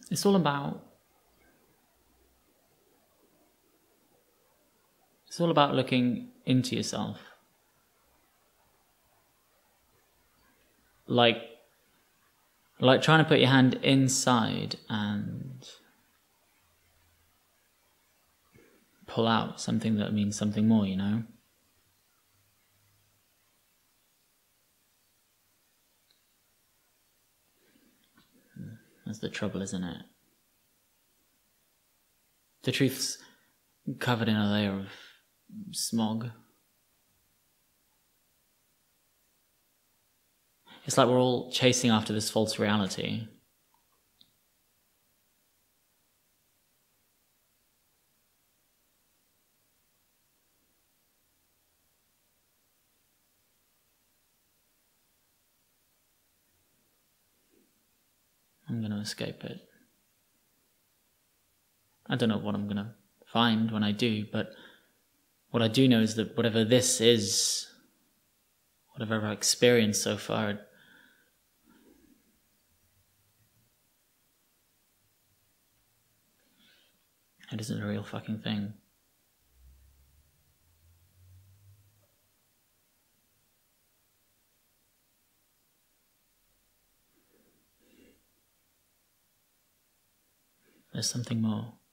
It's all about looking into yourself. Like trying to put your hand inside and pull out something that means something more, you know? That's the trouble, isn't it? The truth's covered in a layer of smog. It's like we're all chasing after this false reality. I'm going to escape it. I don't know what I'm going to find when I do, but what I do know is that whatever this is, whatever I've experienced so far, it isn't a real fucking thing. There's something more.